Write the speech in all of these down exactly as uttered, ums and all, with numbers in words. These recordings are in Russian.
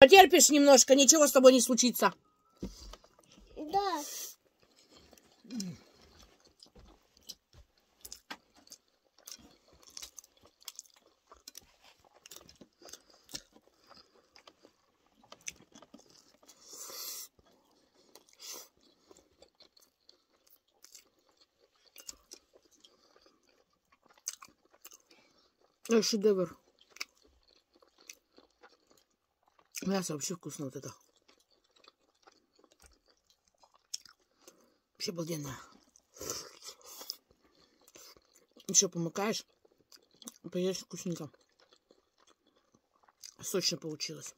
Потерпишь немножко, ничего с тобой не случится. Да. Это шедевр. Мясо вообще вкусно вот это. Вообще обалденно. Еще помыкаешь, поешь вкусненько. Сочно получилось.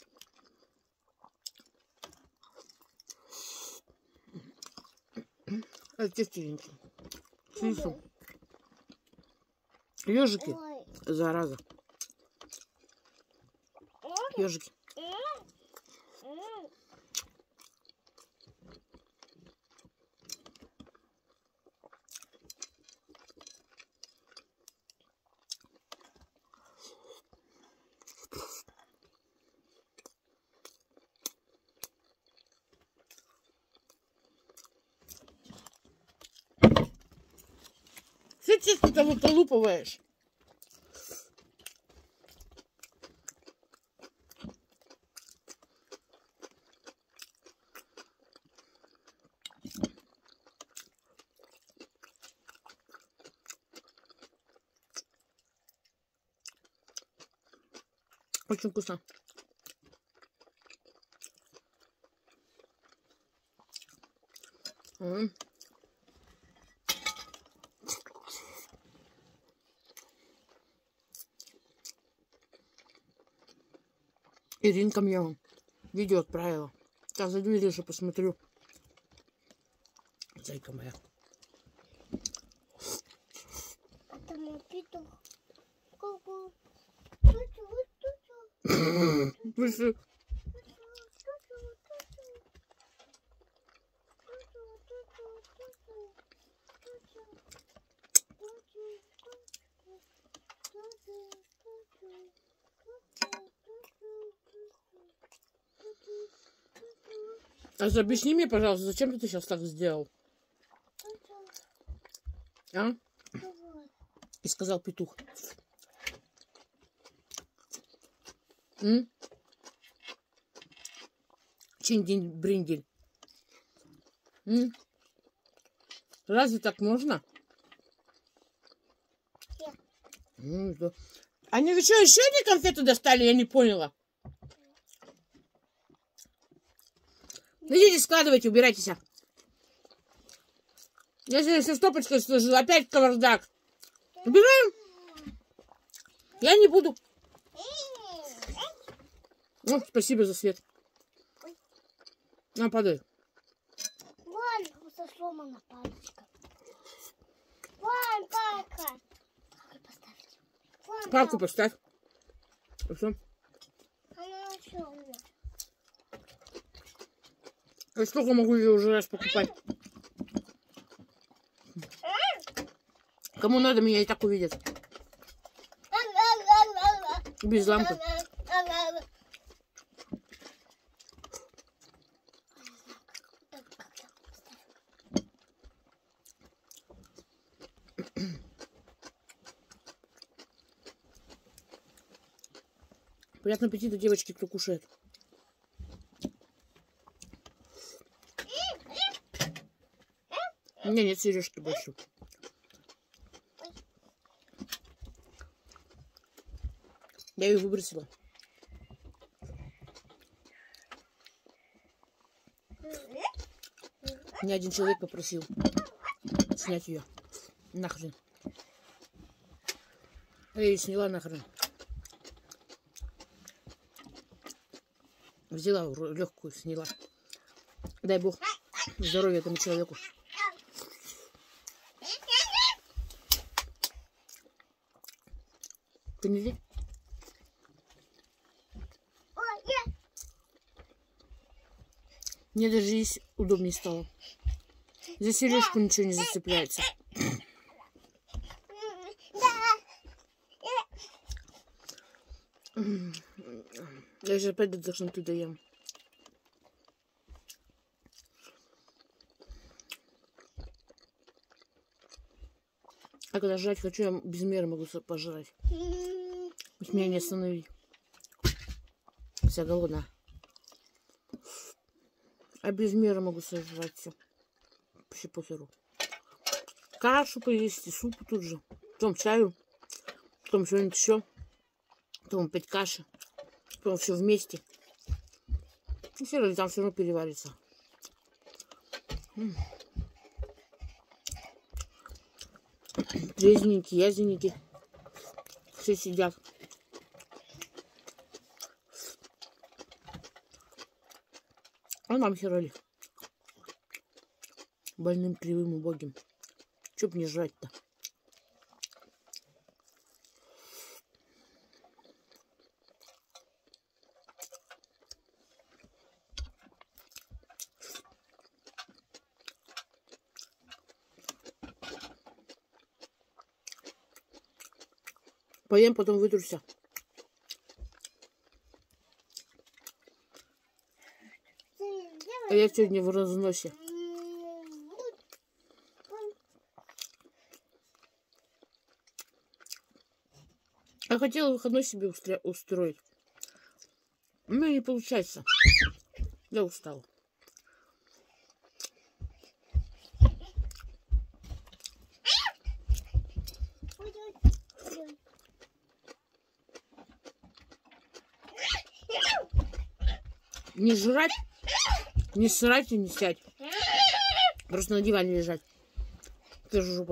Это тестенький. Снизу. Ежики. Зараза. Ежики. Что тесто-то выколупываешь? Очень вкусно. М-м. Иринка мне видео отправила. Сейчас зайду и лишь посмотрю. Зайка моя. Это мой петух. Слушай. А объясни мне, пожалуйста, зачем ты сейчас так сделал? А? И сказал петух. М? Чинь-день-бриндель. М? Разве так можно? М, да. Они что, еще одни конфеты достали? Я не поняла. Идите, складывайте, убирайтесь. Я здесь со стопочкой сложила. Опять кавардак. Убираем. Я не буду. Ну, спасибо за свет. На, падай. Вон, сломана палочка. Вон, палка. Вон, Палку поставь. И все. Она еще у меня. Я сколько могу ее уже раз покупать? Кому надо, меня и так увидят. Без лампы. Приятного аппетита, девочки, кто кушает. У меня нет сережки больше. Я ее выбросила. Мне один человек попросил снять ее. Нахрен. Я ее сняла нахрен. Взяла легкую, сняла. Дай бог здоровья этому человеку. Поняли? Мне даже здесь удобнее стало. За сережку ничего не зацепляется. Я Я сейчас опять до тошноты доем. А когда жрать хочу, я без меры могу пожрать. Ведь меня не останови. Вся голодная. А без меры могу сожрать все. Вообще похеру. Кашу поесть, суп тут же. Потом чаю. Потом что-нибудь еще. Потом опять каши. Потом все вместе. И все, там все равно переварится. Трезвенники, язвенники. Все сидят. А нам херали. Больным, кривым, убогим. Че б не жрать-то? Поем, потом вытрусся. А я сегодня в разносе. Я хотела выходной себе устроить. У меня не получается. Я устала. Не жрать, не срать и не сядь. Просто на диване лежать. Держу жопой.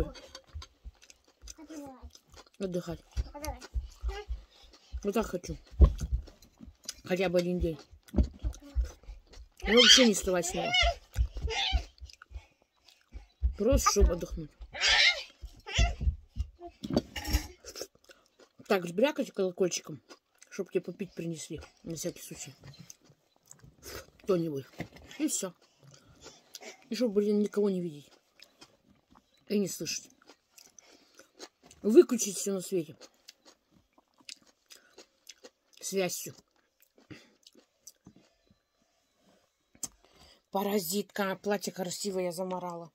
Отдыхать. Вот так хочу. Хотя бы один день. И вообще не вставать с него. Просто чтобы отдохнуть. Так, сбрякать колокольчиком, чтобы тебе попить принесли. На всякий случай. Кто-нибудь. И все. И чтобы, блин, никого не видеть. И не слышать. Выключить все на свете. Связь всю. Паразитка. Платье красивое я заморала.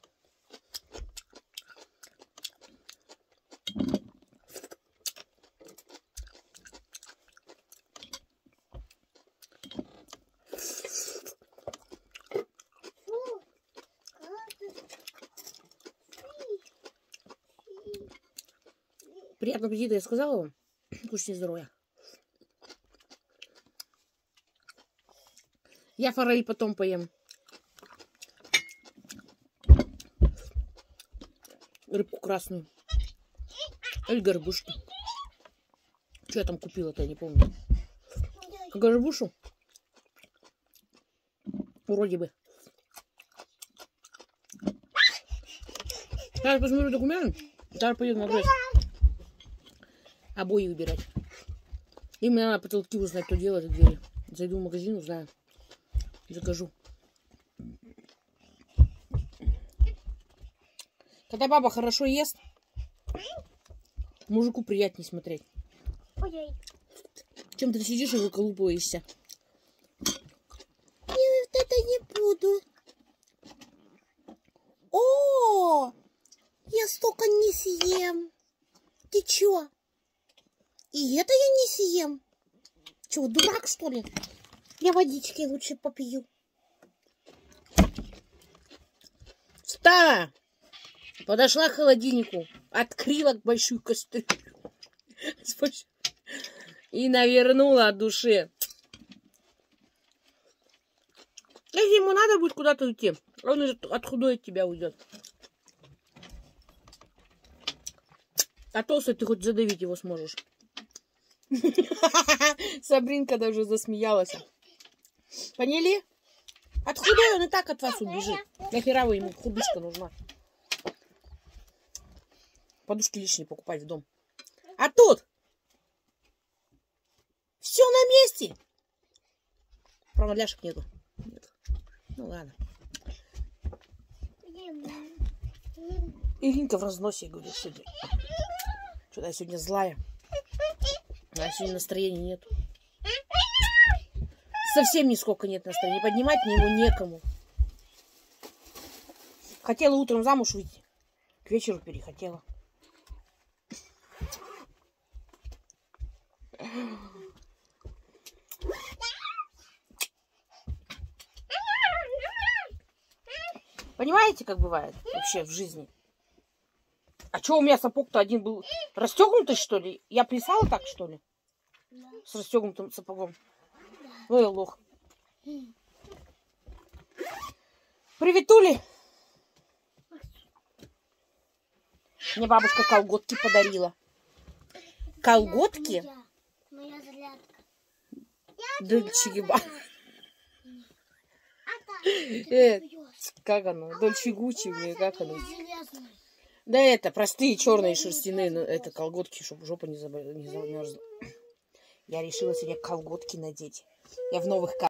Приятного аппетита, я сказала вам. Кушайте здоровья. Я форель потом поем. Рыбку красную. Или горбушки. Что я там купила-то, я не помню. Горбушу? Вроде бы. Сейчас посмотрю документ. Сейчас поеду на грязь. Обои выбирать. И мне надо потолки узнать, кто делает двери. Зайду в магазин, узнаю. Закажу. Когда баба хорошо ест, мужику приятнее смотреть. Ой-ой. Чем ты сидишь и выколупываешься? Я вот это не буду. О, я столько не съем. Ты чё? И это я не съем. Чё, дурак, что ли? Я водички лучше попью. Встала! Подошла к холодильнику, открыла большую кастрюлю и навернула от души. Если ему надо будет куда-то уйти, он от худой от тебя уйдет. А толстый ты хоть задавить его сможешь. Сабринка даже засмеялась. Поняли? От худой он и так от вас убежит. Нахера вы ему худышка нужна? Подушки лишние покупать в дом. А тут все на месте. Правда, ляшек нету. Нет. Ну ладно. Иринка в разносе, я говорю, сегодня. Что-то я сегодня злая. А сегодня настроения нет. Совсем нисколько нет настроения. Поднимать мне его некому. Хотела утром замуж выйти. К вечеру перехотела. Понимаете, как бывает вообще в жизни? А что у меня сапог-то один был расстегнутый, что ли? Я плясала так, что ли? Да. С расстегнутым сапогом. Ну я лох. Приветули. Мне бабушка колготки подарила. Колготки? Моя зарядка. Дольче Габбана. Как оно? Дольче Гуччи, как оно? Да это, простые черные шерстяные, это колготки, чтобы жопа не замерзла. Я решила сегодня колготки надеть. Я в новых